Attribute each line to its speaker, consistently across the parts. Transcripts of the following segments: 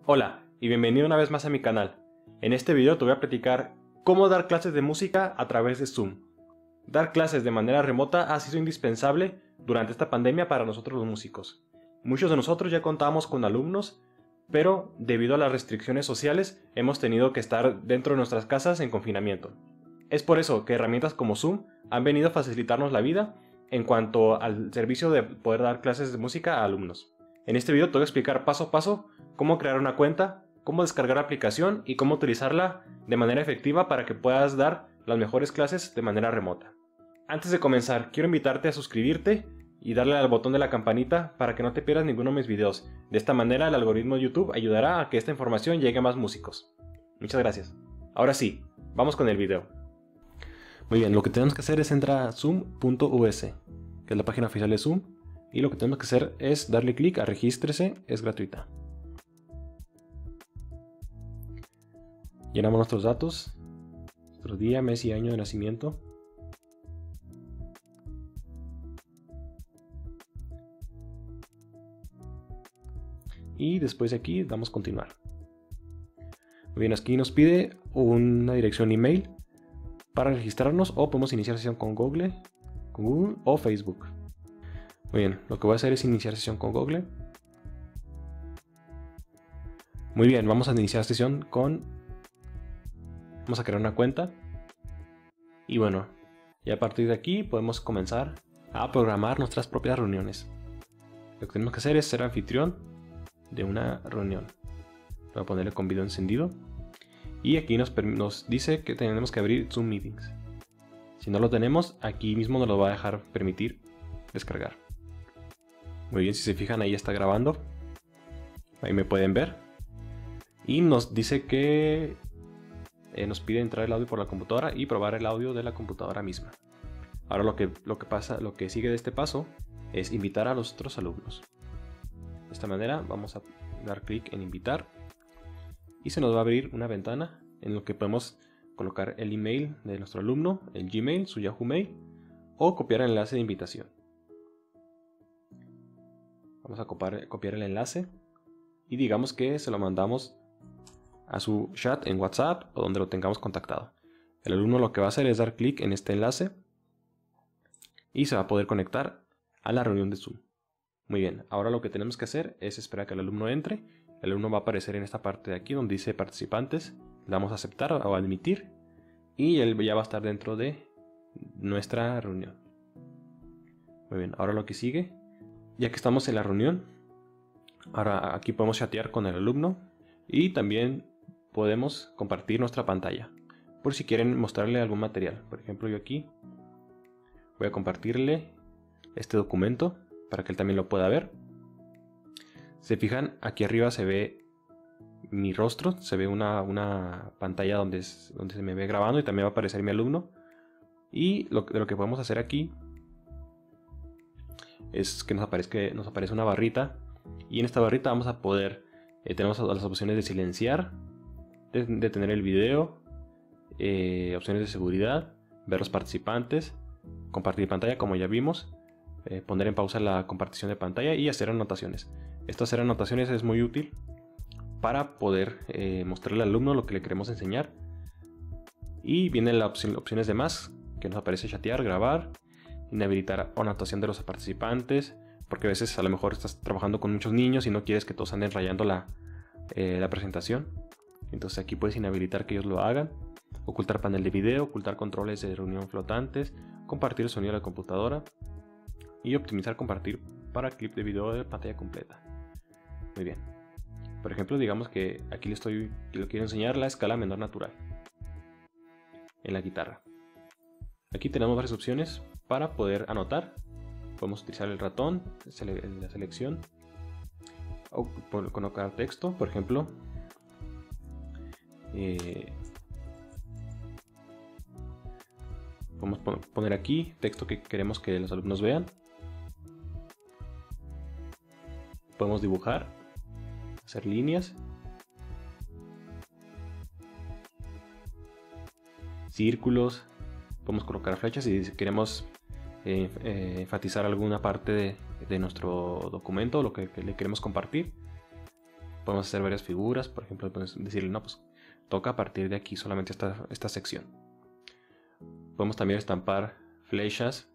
Speaker 1: Hola y bienvenido una vez más a mi canal. En este video te voy a platicar cómo dar clases de música a través de Zoom. Dar clases de manera remota ha sido indispensable durante esta pandemia para nosotros los músicos. Muchos de nosotros ya contábamos con alumnos, pero debido a las restricciones sociales hemos tenido que estar dentro de nuestras casas en confinamiento. Es por eso que herramientas como Zoom han venido a facilitarnos la vida en cuanto al servicio de poder dar clases de música a alumnos. En este video te voy a explicar paso a paso cómo crear una cuenta, cómo descargar la aplicación y cómo utilizarla de manera efectiva para que puedas dar las mejores clases de manera remota. Antes de comenzar, quiero invitarte a suscribirte y darle al botón de la campanita para que no te pierdas ninguno de mis videos. De esta manera el algoritmo de YouTube ayudará a que esta información llegue a más músicos. Muchas gracias. Ahora sí, vamos con el video. Muy bien, lo que tenemos que hacer es entrar a zoom.us, que es la página oficial de Zoom. Y lo que tenemos que hacer es darle clic a regístrese, es gratuita. Llenamos nuestros datos, nuestro día, mes y año de nacimiento. Y después de aquí damos continuar. Muy bien, aquí nos pide una dirección email para registrarnos o podemos iniciar sesión con Google o Facebook. Muy bien, lo que voy a hacer es iniciar sesión con Google. Muy bien, vamos a iniciar sesión con... Vamos a crear una cuenta. Y bueno, y a partir de aquí podemos comenzar a programar nuestras propias reuniones. Lo que tenemos que hacer es ser anfitrión de una reunión. Voy a ponerle con video encendido. Y aquí nos dice que tenemos que abrir Zoom Meetings. Si no lo tenemos, aquí mismo nos lo va a dejar permitir descargar. Muy bien, si se fijan ahí está grabando. Ahí me pueden ver. Y nos dice que nos pide entrar el audio por la computadora y probar el audio de la computadora misma. Ahora lo que sigue de este paso es invitar a los otros alumnos. De esta manera vamos a dar clic en invitar y se nos va a abrir una ventana en la que podemos colocar el email de nuestro alumno, el Gmail, su Yahoo Mail o copiar el enlace de invitación. Vamos a copiar el enlace y digamos que se lo mandamos a su chat en WhatsApp o donde lo tengamos contactado. El alumno lo que va a hacer es dar clic en este enlace y se va a poder conectar a la reunión de Zoom. Muy bien, ahora lo que tenemos que hacer es esperar a que el alumno entre. El alumno va a aparecer en esta parte de aquí donde dice participantes. Le damos a aceptar o admitir y él ya va a estar dentro de nuestra reunión. Muy bien, ahora lo que sigue, ya que estamos en la reunión, ahora aquí podemos chatear con el alumno y también podemos compartir nuestra pantalla por si quieren mostrarle algún material. Por ejemplo, yo aquí voy a compartirle este documento para que él también lo pueda ver. Se fijan, aquí arriba se ve mi rostro, se ve una pantalla donde se me ve grabando y también va a aparecer mi alumno. Y lo que podemos hacer aquí es que nos aparece una barrita y en esta barrita vamos a poder, tenemos las opciones de silenciar, de detener el video, opciones de seguridad, ver los participantes, compartir pantalla como ya vimos, poner en pausa la compartición de pantalla y hacer anotaciones. Esto hacer anotaciones es muy útil para poder mostrarle al alumno lo que le queremos enseñar. Y vienen las opciones de más, que nos aparece chatear, grabar, inhabilitar anotación de los participantes, porque a veces a lo mejor estás trabajando con muchos niños y no quieres que todos anden rayando la presentación. Entonces aquí puedes inhabilitar que ellos lo hagan, ocultar panel de video, ocultar controles de reunión flotantes, compartir el sonido de la computadora y optimizar compartir para clip de video de pantalla completa. Muy bien. Por ejemplo, digamos que aquí le quiero enseñar la escala menor natural en la guitarra. Aquí tenemos varias opciones para poder anotar. Podemos utilizar el ratón, la selección, o colocar texto, por ejemplo. Podemos poner aquí texto que queremos que los alumnos vean. Podemos dibujar, hacer líneas, círculos, podemos colocar flechas y si queremos enfatizar alguna parte de nuestro documento, lo que le queremos compartir. Podemos hacer varias figuras, por ejemplo, podemos decirle, no, pues toca a partir de aquí solamente esta sección. Podemos también estampar flechas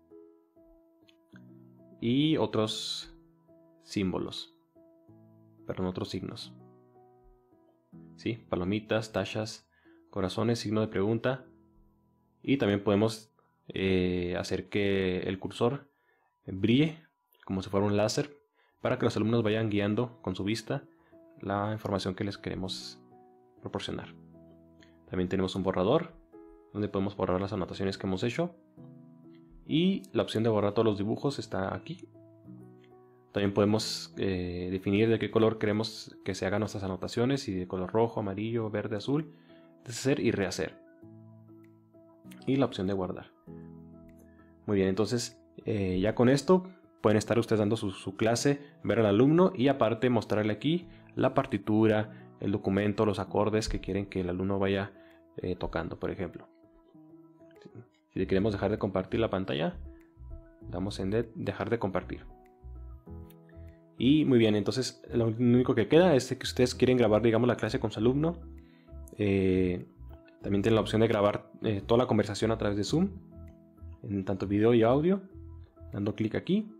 Speaker 1: y otros símbolos, perdón, otros signos. ¿Sí? Palomitas, tachas, corazones, signo de pregunta. Y también podemos hacer que el cursor brille como si fuera un láser para que los alumnos vayan guiando con su vista la información que les queremos proporcionar. También tenemos un borrador donde podemos borrar las anotaciones que hemos hecho, y la opción de borrar todos los dibujos está aquí. También podemos definir de qué color queremos que se hagan nuestras anotaciones, si de color rojo, amarillo, verde, azul, deshacer y rehacer, y la opción de guardar. Muy bien, entonces ya con esto pueden estar ustedes dando su clase, ver al alumno y aparte mostrarle aquí la partitura, el documento, los acordes que quieren que el alumno vaya tocando, por ejemplo. Si queremos dejar de compartir la pantalla, damos en dejar de compartir. Y muy bien, entonces lo único que queda es que ustedes quieren grabar, digamos, la clase con su alumno. También tienen la opción de grabar toda la conversación a través de Zoom, en tanto video y audio, dando clic aquí.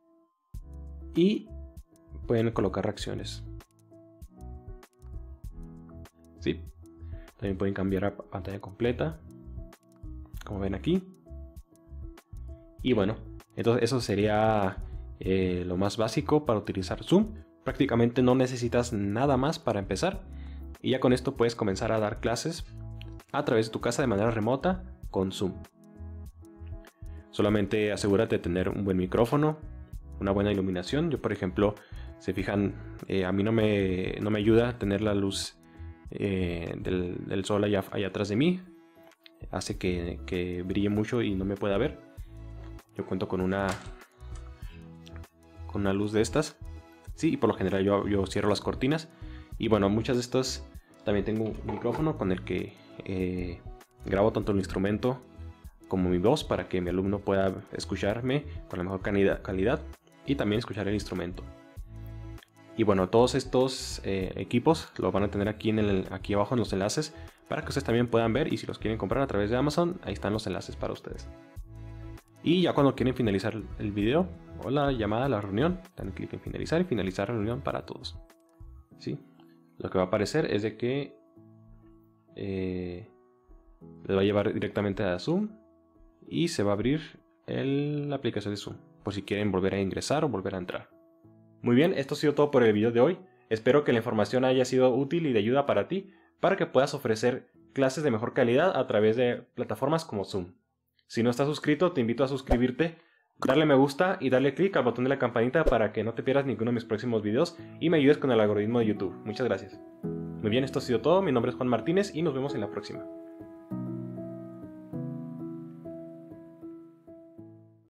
Speaker 1: Y pueden colocar reacciones. ¿Sí? También pueden cambiar a pantalla completa, como ven aquí. Y bueno, entonces eso sería lo más básico para utilizar Zoom. Prácticamente no necesitas nada más para empezar. Y ya con esto puedes comenzar a dar clases a través de tu casa de manera remota con Zoom. Solamente asegúrate de tener un buen micrófono, una buena iluminación. Yo, por ejemplo, se fijan, a mí no me ayuda tener la luz del sol allá atrás de mí. Hace que brille mucho y no me pueda ver. Yo cuento con una luz de estas. Sí, y por lo general yo cierro las cortinas. Y bueno, muchas de estas también tengo un micrófono con el que grabo tanto el instrumento como mi voz, para que mi alumno pueda escucharme con la mejor calidad y también escuchar el instrumento. Y bueno, todos estos equipos los van a tener aquí abajo en los enlaces para que ustedes también puedan ver, y si los quieren comprar a través de Amazon, ahí están los enlaces para ustedes. Y ya cuando quieren finalizar el video o la llamada, la reunión, dan clic en finalizar y finalizar reunión para todos. ¿Sí? Lo que va a aparecer es de que les va a llevar directamente a Zoom y se va a abrir la aplicación de Zoom, por si quieren volver a ingresar o volver a entrar. Muy bien, esto ha sido todo por el video de hoy. Espero que la información haya sido útil y de ayuda para ti, para que puedas ofrecer clases de mejor calidad a través de plataformas como Zoom. Si no estás suscrito, te invito a suscribirte, darle me gusta y darle clic al botón de la campanita para que no te pierdas ninguno de mis próximos videos y me ayudes con el algoritmo de YouTube. Muchas gracias. Muy bien, esto ha sido todo. Mi nombre es Juan Martínez y nos vemos en la próxima.